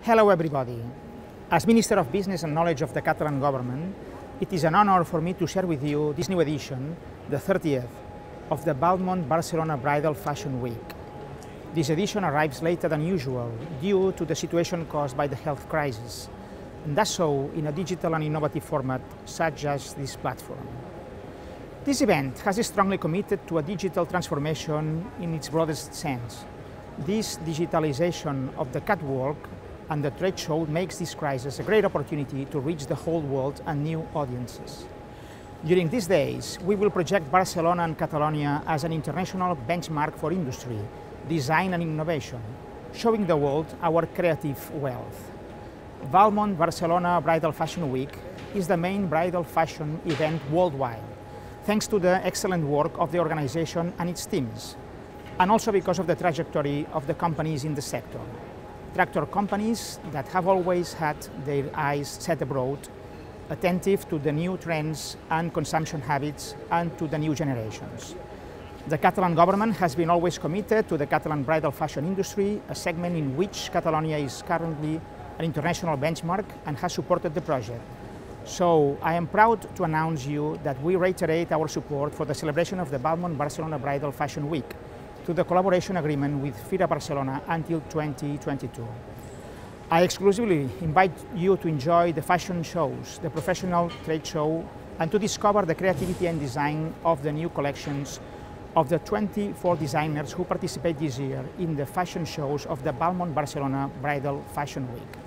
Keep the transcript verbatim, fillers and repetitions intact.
Hello everybody. As Minister of Business and Knowledge of the Catalan government, it is an honor for me to share with you this new edition, the thirtieth, of the Balmond Barcelona Bridal Fashion Week. This edition arrives later than usual due to the situation caused by the health crisis, and does so in a digital and innovative format such as this platform. This event has strongly committed to a digital transformation in its broadest sense. This digitalization of the catwalk and the trade show makes this crisis a great opportunity to reach the whole world and new audiences. During these days, we will project Barcelona and Catalonia as an international benchmark for industry, design and innovation, showing the world our creative wealth. Balmond Barcelona Bridal Fashion Week is the main bridal fashion event worldwide, thanks to the excellent work of the organization and its teams, and also because of the trajectory of the companies in the sector. Tractor companies that have always had their eyes set abroad, attentive to the new trends and consumption habits and to the new generations. The Catalan government has been always committed to the Catalan bridal fashion industry, a segment in which Catalonia is currently an international benchmark and has supported the project. So I am proud to announce you that we reiterate our support for the celebration of the Balmond Barcelona Bridal Fashion Week, to the collaboration agreement with Fira Barcelona until twenty twenty-two. I exclusively invite you to enjoy the fashion shows, the professional trade show, and to discover the creativity and design of the new collections of the twenty-four designers who participate this year in the fashion shows of the Balmond Barcelona Bridal Fashion Week.